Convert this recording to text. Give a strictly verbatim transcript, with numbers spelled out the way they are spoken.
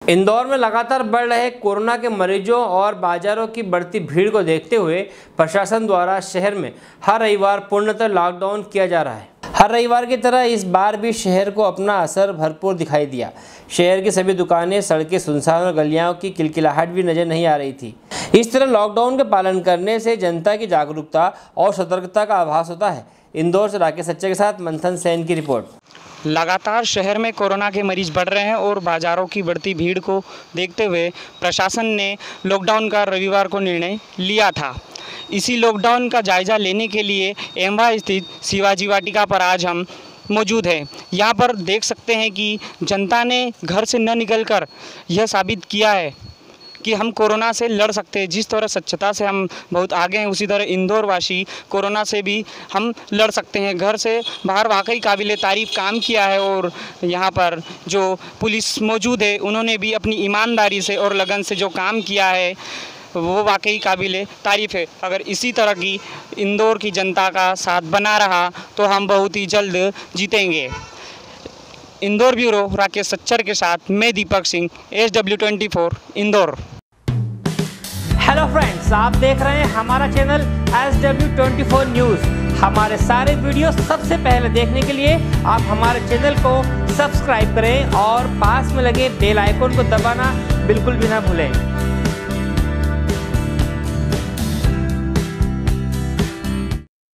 इंदौर में लगातार बढ़ रहे कोरोना के मरीजों और बाजारों की बढ़ती भीड़ को देखते हुए प्रशासन द्वारा शहर में हर रविवार पूर्णतः लॉकडाउन किया जा रहा है। हर रविवार की तरह इस बार भी शहर को अपना असर भरपूर दिखाई दिया। शहर की सभी दुकानें, सड़कें सुनसान और गलियों की किलकिलाहट भी नजर नहीं आ रही थी। इस तरह लॉकडाउन के पालन करने से जनता की जागरूकता और सतर्कता का आभास होता है। इंदौर से राकेश सच्चे के साथ मंथन सेन की रिपोर्ट। लगातार शहर में कोरोना के मरीज बढ़ रहे हैं और बाज़ारों की बढ़ती भीड़ को देखते हुए प्रशासन ने लॉकडाउन का रविवार को निर्णय लिया था। इसी लॉकडाउन का जायज़ा लेने के लिए एमवा स्थित शिवाजी वाटिका पर आज हम मौजूद हैं। यहाँ पर देख सकते हैं कि जनता ने घर से न निकलकर यह साबित किया है कि हम कोरोना से लड़ सकते हैं। जिस तरह स्वच्छता से हम बहुत आगे हैं, उसी तरह इंदौर वासी कोरोना से भी हम लड़ सकते हैं। घर से बाहर वाकई काबिले तारीफ़ काम किया है और यहाँ पर जो पुलिस मौजूद है उन्होंने भी अपनी ईमानदारी से और लगन से जो काम किया है वो वाकई काबिले तारीफ़ है। अगर इसी तरह की इंदौर की जनता का साथ बना रहा तो हम बहुत ही जल्द जीतेंगे। इंदौर ब्यूरो राकेश सच्चर के साथ मैं Deepak Singh, S W twenty four Indore. Hello friends, आप देख रहे हैं हमारा channel S W twenty four news. हमारे सारे वीडियो सबसे पहले देखने के लिए आप हमारे चैनल को सब्सक्राइब करें और पास में लगे बेल आइकन को दबाना बिल्कुल भी ना भूलें।